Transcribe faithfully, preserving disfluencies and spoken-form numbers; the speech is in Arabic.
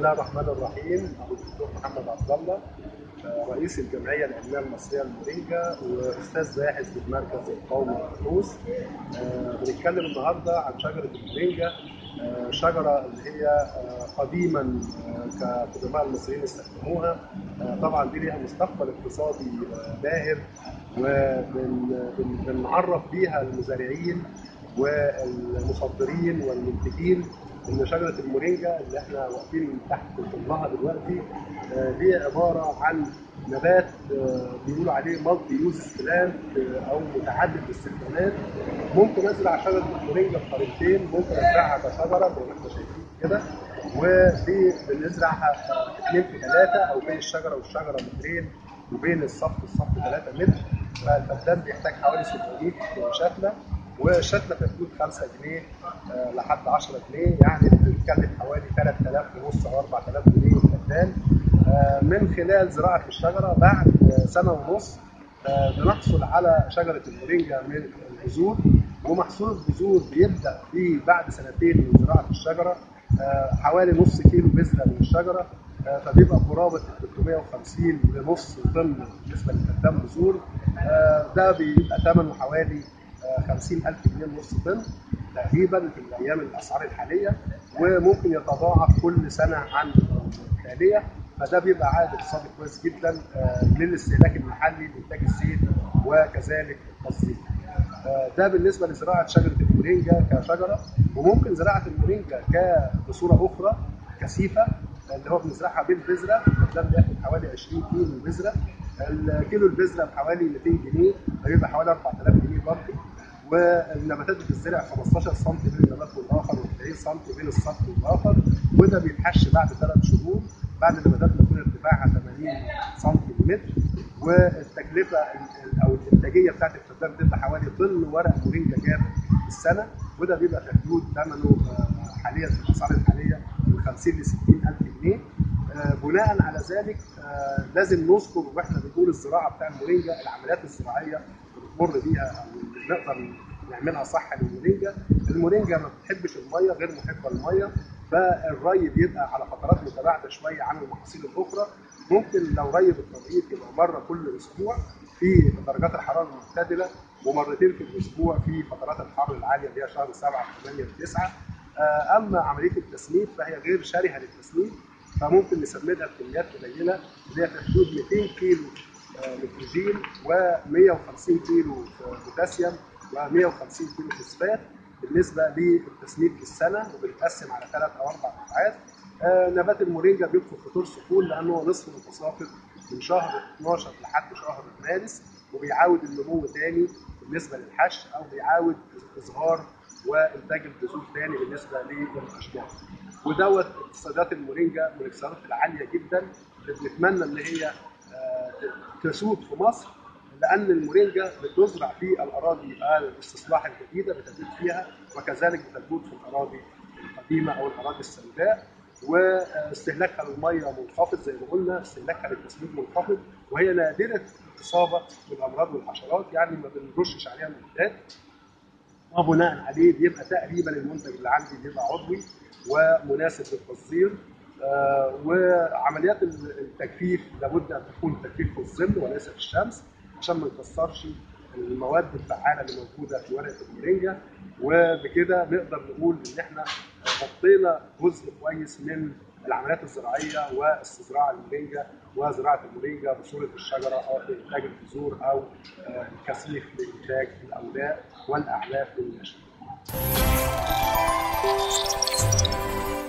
الله الرحمن الرحيم. أبو الدكتور محمد عبد الله، رئيس الجمعية العلمية المصرية للمورينجا وأستاذ باحث بالمركز القومي للبحوث. بنتكلم النهارده عن شجرة المورينجا، شجرة اللي هي قديما كقدماء المصريين استخدموها. طبعا دي ليها مستقبل اقتصادي باهر، وبنعرف بيها المزارعين والمصدرين والمنتجين ان شجره المورينجا اللي احنا واقفين تحت ظلها دلوقتي دي عباره عن نبات بيقولوا عليه مالتي يوز بلانت او متعدد الاستخدامات. ممكن ازرع شجره المورينجا بطريقتين، ممكن ازرعها كشجره زي ما احنا شايفين كده، ودي بنزرعها اثنين في ثلاثه او بين الشجره والشجره مترين، وبين الصف والصف ثلاثة متر. فالفدان بيحتاج حوالي سبعمية شتله، والشتله في حدود خمسة جنيه لحد عشرة جنيه، يعني بتتكلف حوالي ثلاثة آلاف ونص او أربعة آلاف جنيه الفدان. من خلال زراعه الشجره بعد سنه ونص بنحصل على شجره المورينجا من البذور، ومحصول البذور بيبدا في بعد سنتين من زراعه الشجره حوالي نص كيلو بذره من الشجره، فبيبقى قرابه ثلاثمية وخمسين لنص طن بالنسبه لفدان بذور. ده بيبقى ثمنه حوالي خمسين ألف جنيه نص طن تقريبا في الايام الاسعار الحاليه، وممكن يتضاعف كل سنه عن التاليه. فده بيبقى عائد اقتصادي كويس جدا للاستهلاك المحلي لانتاج الزيت وكذلك التصدير. ده بالنسبه لزراعه شجره المورينجا كشجره. وممكن زراعه المورينجا بصوره اخرى كثيفه، اللي هو بنزرعها بالبذره. ده بياخد حوالي عشرين كيلو بذره، الكيلو البذره بحوالي مئتين جنيه، فبيبقى حوالي أربعة آلاف جنيه برضه. والنباتات بتتزرع خمستاشر سم بين النبات والاخر وتسعين سم بين السطح والاخر، وده بيتحش بعد ثلاث شهور بعد النباتات تكون ارتفاعها ثمانين سم متر. والتكلفه او الانتاجيه بتاعت الفدان بتبقى حوالي طن ورق مورينجا جاف في السنه، وده بيبقى في حدود ثمنه حاليا في الاسعار الحاليه من خمسين ل ستين ألف جنيه. بناء على ذلك لازم نذكر واحنا بنقول الزراعه بتاع المورينجا العمليات الزراعيه اللي بنمر بيها او اللي نقدر نعملها صح للمورينجا. المورينجا ما بتحبش الميه، غير محبه للميه، فالري بيبقى على فترات متباعده شويه عن المحاصيل الاخرى. ممكن لو ري بالتنقيط يبقى مره كل اسبوع في درجات الحراره المعتدله، ومرتين في الاسبوع في فترات الحر العاليه اللي هي شهر سبعه وثمانيه وتسعه. اما عمليه التسميد فهي غير شرهه للتسميد، فممكن نسمدها بكميات قليله اللي هي في حدود مئتين كيلو نيتروجين ومئة وخمسين كيلو بوتاسيوم ومئة وخمسين كيلو فوسفات بالنسبه للتسميد في السنه، وبنتقسم على ثلاث او اربع دفعات. آه نبات المورينجا بيدخل في طور سكون لانه نصف متساقط من شهر اتناشر لحد شهر مارس، وبيعاود النمو تاني بالنسبه للحش، او بيعاود ازهار وانتاج البذور تاني بالنسبه للاشجار. ودوت اقتصادات المورينجا من الاقتصادات العاليه جدا اللي بنتمنى ان هي آه تسود في مصر، لأن المورينجا بتزرع في الأراضي الاستصلاح الجديدة بتزيد فيها، وكذلك بتزود في الأراضي القديمة أو الأراضي السوداء. واستهلاكها للمية منخفض زي ما قلنا، استهلاكها للتسميد منخفض، وهي نادرة الإصابة بالأمراض والحشرات، يعني ما بنرشش عليها مبيدات. وبناء عليه بيبقى تقريبا المنتج اللي عندي بيبقى عضوي ومناسب للتصدير. آه وعمليات التجفيف لابد ان تكون تجفيف في الظل وليس في الشمس عشان ما نكسرش المواد الفعاله اللي موجوده في ورقه المورينجا. وبكده نقدر نقول ان احنا غطينا جزء كويس من العمليات الزراعيه واستزراع المورينجا وزراعه المورينجا بصوره الشجره او انتاج البذور او الكثيف لانتاج الاوراق والاعلاف للنشا.